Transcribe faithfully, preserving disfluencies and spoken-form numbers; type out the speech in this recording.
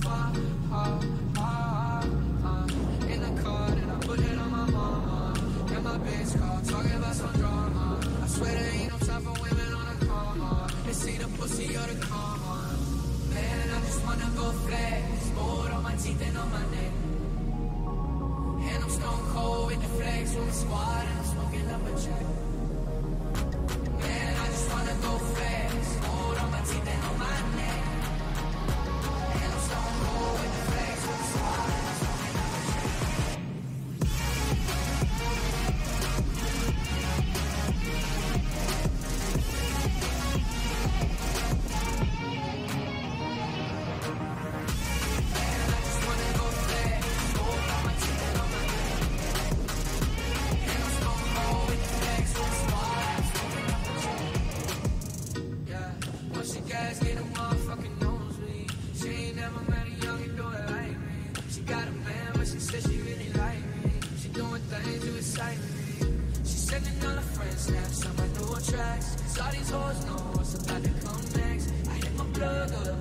far, far, far, uh, in the car, then I put it on my mama. And my bitch call, talking about some drama. I swear there ain't no time for women on the corner. They see the pussy or the karma. Man, I just wanna go flex. Gold on my teeth and on my neck. And I'm stone cold with the flex. With my squad and I'm smoking up a check. Man, I just wanna go flex. Gold on my teeth and on my neck. And I'm stone cold with the flex. With my squad and I'm smoking up a check. All these hoes know what's about to come next. I hit my plug up.